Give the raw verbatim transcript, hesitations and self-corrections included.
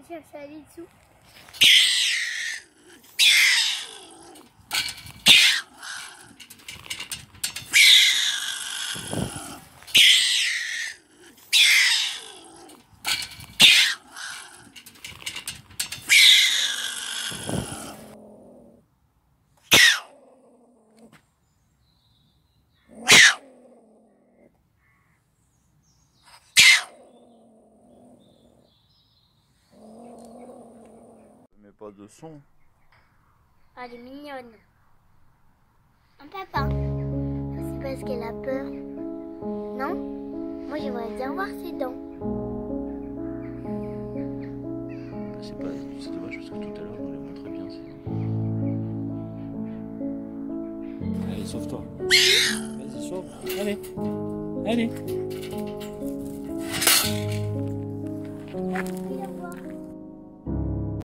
chercher à aller dessous. Mais pas de son. Oh, elle est mignonne. Un papa. C'est parce qu'elle a peur. Non? Moi j'aimerais bien voir ses dents. C'est pas, c'est dommage parce que tout à l'heure on les montrait bien. Allez, sauve-toi. Vas-y, sauve. Allez. Allez.